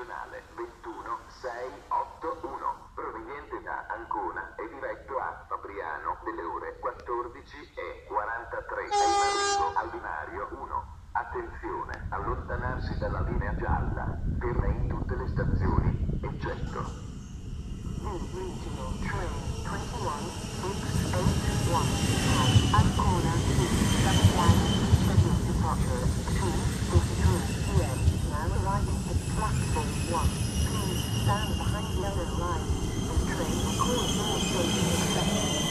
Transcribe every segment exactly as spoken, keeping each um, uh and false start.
regionale ventuno sei otto uno, proveniente da Ancona e diretto a Fabriano delle ore quattordici e quarantatré. È in arrivo al binario uno. Attenzione, allontanarsi dalla linea gialla, ferma in tutte le stazioni, eccetto New Regional Train twenty-one six eight one from Ancona to Fabriano, scheduled departure two fifty-three p m Now arriving at platform one. Please stand behind yellow line. This train will cause more station accepted.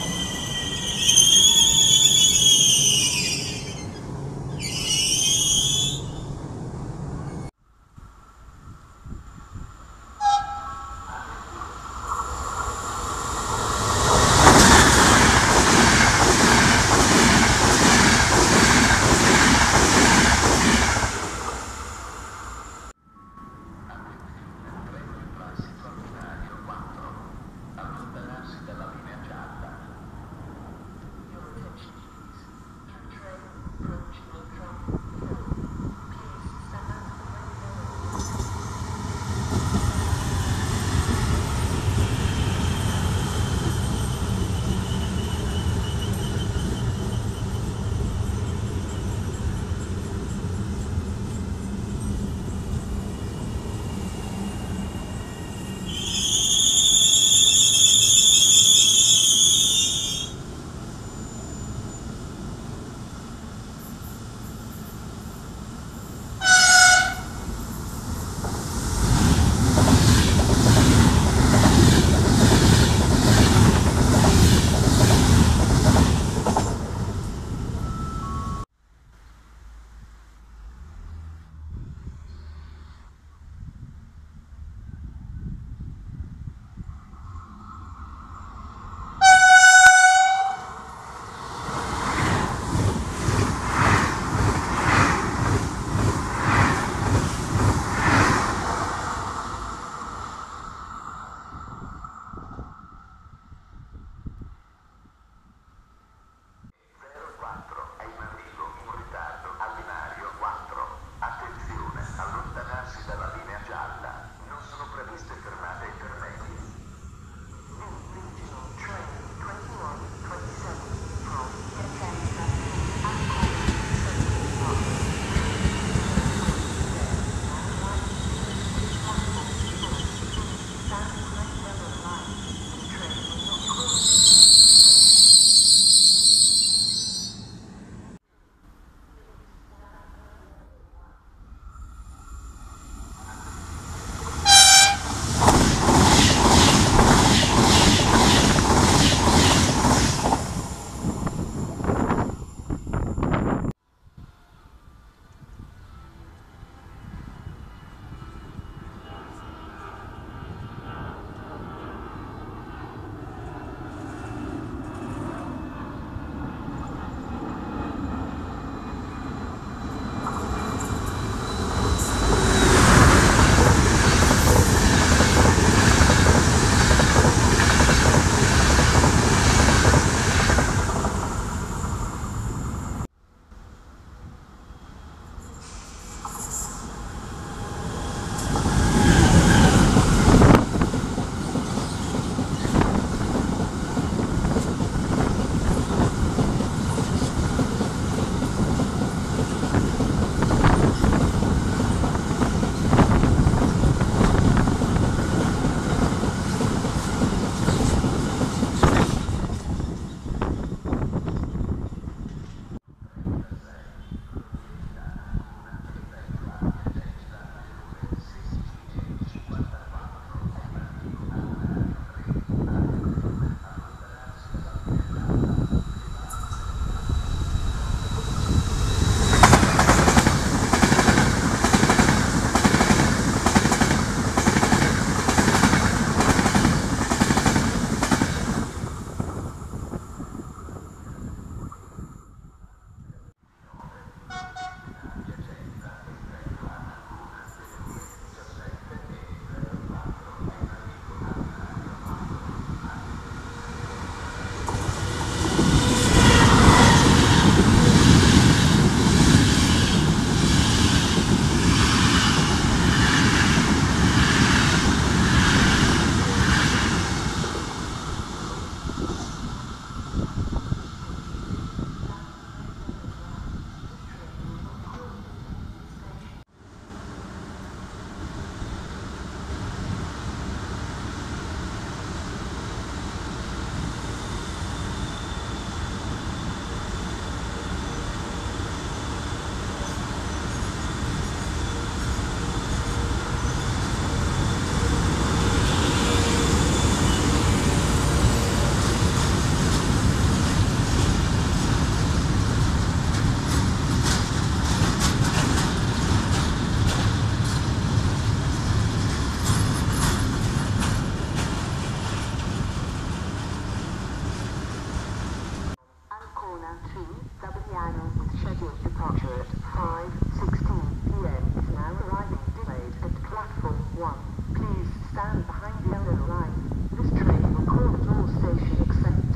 Ancona to Fabriano with scheduled departure at five sixteen p m is now arriving delayed at platform one. Please stand behind the yellow line. This train will call at all station except.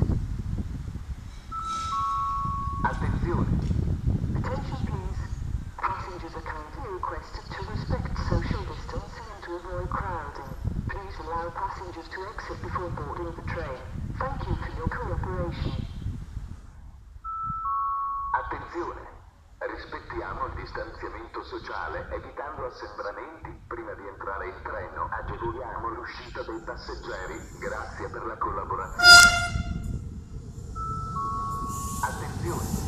Attenzione! Attention please. Passengers are kindly requested to respect social distancing and to avoid crowding. Please allow passengers to exit before boarding the train. Thank you for your cooperation. Attenzione! Rispettiamo il distanziamento sociale evitando assembramenti prima di entrare in treno. Agevoliamo l'uscita dei passeggeri. Grazie per la collaborazione. Attenzione!